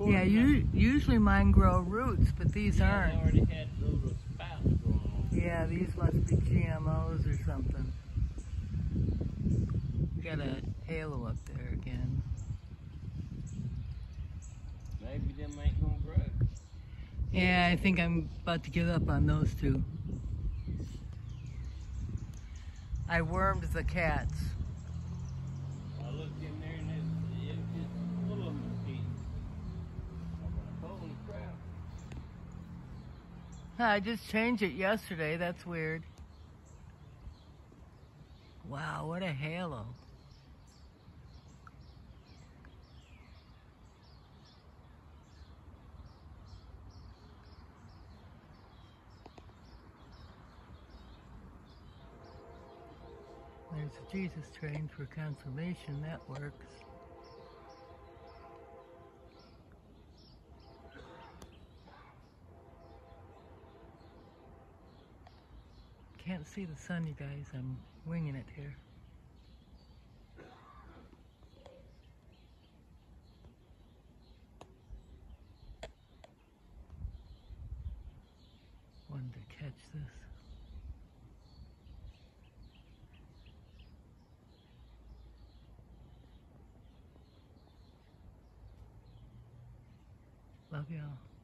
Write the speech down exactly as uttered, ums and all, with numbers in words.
Yeah, you, usually mine grow roots, but these yeah, aren't. They already had little spouts growing on. Yeah, these must be G M Os or something. Got a halo up there again. Maybe them ain't gonna grow. Yeah, I think I'm about to give up on those two. I wormed the cats. I looked in there and it was, it was just full of mosquitoes. I went, holy crap. I just changed it yesterday. That's weird. Wow, what a halo. There's a Jesus train for conservation. That works. Can't see the sun, you guys. I'm winging it here. Wanted to catch this. Love y'all.